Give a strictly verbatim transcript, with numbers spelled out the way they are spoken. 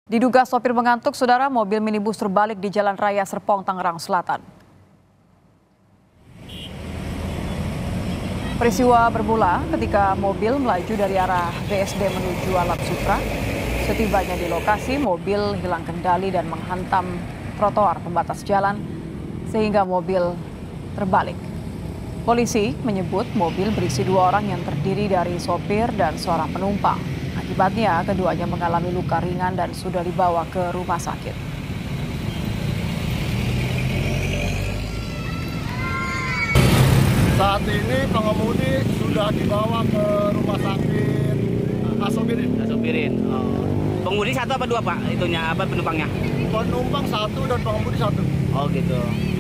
Diduga sopir mengantuk, saudara, mobil minibus terbalik di Jalan Raya Serpong, Tangerang Selatan. Peristiwa bermula ketika mobil melaju dari arah B S D menuju Alam Sutra. Setibanya di lokasi, mobil hilang kendali dan menghantam trotoar pembatas jalan sehingga mobil terbalik. Polisi menyebut mobil berisi dua orang yang terdiri dari sopir dan seorang penumpang. Akibatnya, keduanya mengalami luka ringan dan sudah dibawa ke rumah sakit. Saat ini pengemudi sudah dibawa ke rumah sakit Asobirin. Asobirin. Oh. Pengemudi satu apa dua, Pak? Itunya apa penumpangnya? Penumpang satu dan pengemudi satu. Oh gitu.